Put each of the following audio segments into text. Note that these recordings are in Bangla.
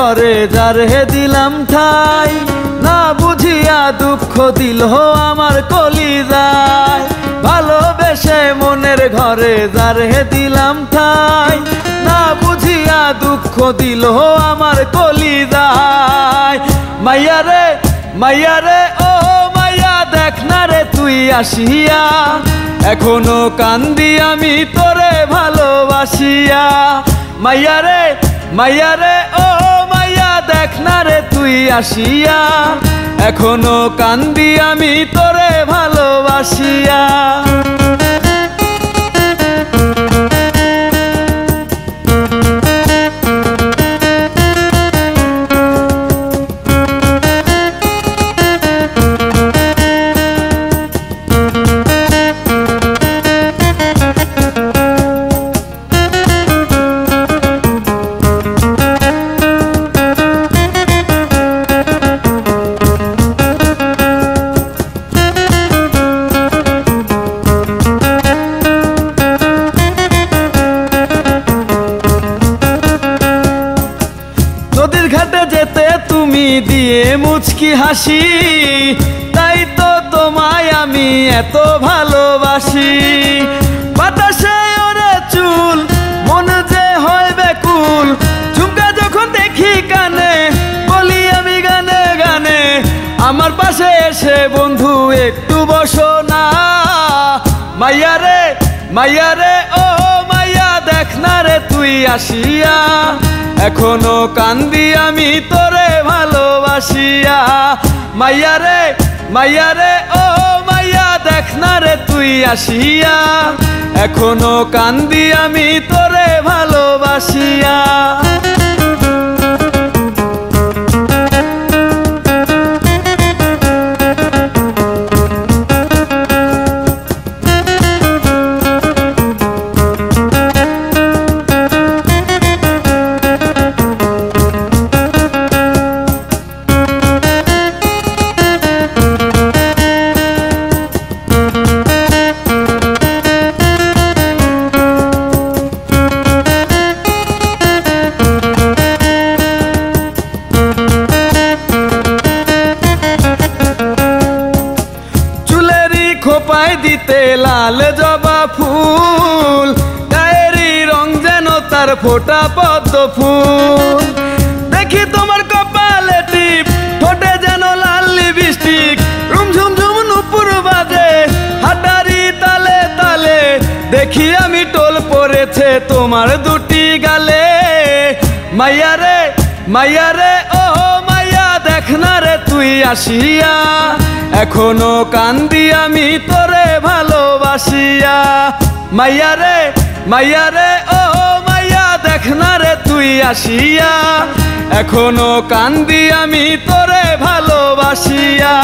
ঘরে যারে দিলাম ঠাই, না বুঝিয়া দুঃখ দিল আমার কলিজায়। ভালোবেসে মনের ঘরে যারে দিলাম ঠাই, না বুঝিয়া দুঃখ দিল আমার কলিজায়। মাইয়া রে মাইয়া রে ও মাইয়া, দেখ না রে তুই আসিয়া, এখনো কান্দি আমি তোরে ভালোবাসিয়া। মাইয়া রে মাইয়া রে ও মাইয়া, দেখ না রে তুই আসিয়া, এখনো কান্দি আমি তোরে ভালোবাসিয়া। নদীর ঘাটে যেতে তুমি দিয়ে মুচকি হাসি, তাই তো তোমায় আমি এত ভালোবাসি। বাতাসে ওরে চুল, মন যে হয় বেকুল, ঝুমকা যখন দেখি কানে, বলি আমি গানে গানে, আমার পাশে এসে বন্ধু একটু বসো না। মাইয়া রে মাইয়া রে ও মাইয়া, দেখ না রে তুই আসিয়া, এখনো কান্দি আমি তোরে ভালোবাসিয়া। মাইয়া রে মাইয়া রে ও মাইয়া, দেখ না রে তুই আসিয়া, এখনো কান্দি আমি তোরে ভালোবাসিয়া। খোপায় দিতে লাল জবা ফুল, গায়েরই রং যেন তার ফোটা পদ্ম ফুল। দেখি তোমার কপালে টিপ, ঠোঁটে যেন লাল লিপস্টিক, রুমঝুম ঝুম নুপুর বাজে হাটারি তালে তালে, দেখি আমি টোল পড়েছে তোমার দুটি গালে। মাইয়া রে মাইয়া রে ও মাইয়া, দেখ না রে তুই আসিয়া, এখনো কান্দি আমি তোরে ভালোবাসিয়া। মাইয়া রে মাইয়া রে ও মাইয়া, দেখ না রে তুই আসিয়া, এখনো কান্দি আমি তোরে ভালোবাসিয়া।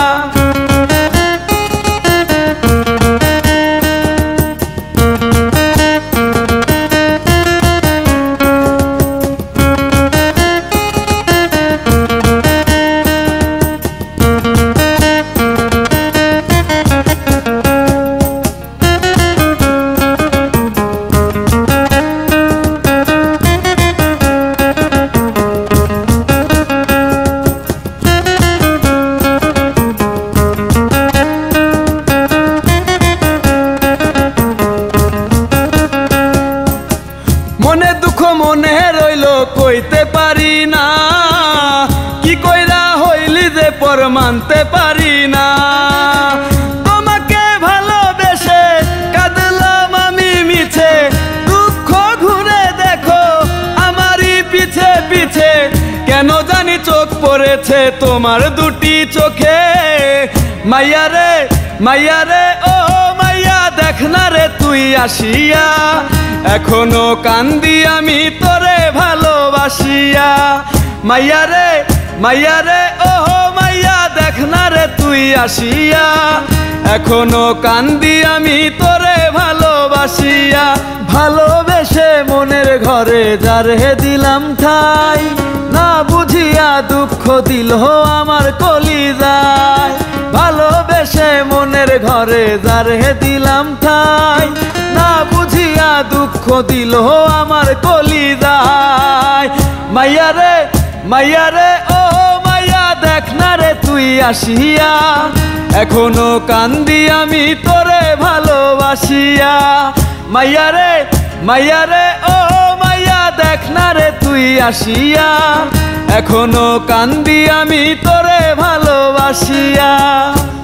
মনে দুঃখ মনে রইল কইতে পারি না, কি কইরা হইলি যে পর মানতে পারি না। তোমাকে ভালোবেসে কাঁদলাম আমি মিছে, দুঃখ ঘুরে দেখো আমারই পিছে পিছে, কেন জানি চোখ পড়েছে তোমার দুটি চোখে। মাইয়া রে মাইয়া রে ও মাইয়া, দেখ না রে তুই আসিয়া, এখনো কান্দি আমি তোরে ভালোবাসিয়া। মাইয়া রে মাইয়া রে ও মাইয়া, দেখ না রে তুই আসিয়া, এখনো কান্দি আমি তোরে ভালোবাসিয়া। ভালোবেসে মনের ঘরে যারে দিলাম ঠাই, না বুঝিয়া দুঃখ দিল আমার কলিজায়। ভালোবেসে মনের ঘরে যারে দিলাম ঠাই, না বুঝিয়া দুঃখ দিল আমার কলিজায়। মাইয়া রে মাইয়া রে ও মাইয়া দেখ না রে তুই আসিয়া, এখনো কান্দি আমি তোরে ভালোবাসিয়া। মাইয়া রে ও মাইয়া দেখ না রে তুই আসিয়া, এখনো কান্দি আমি তোরে ভালোবাসিয়া।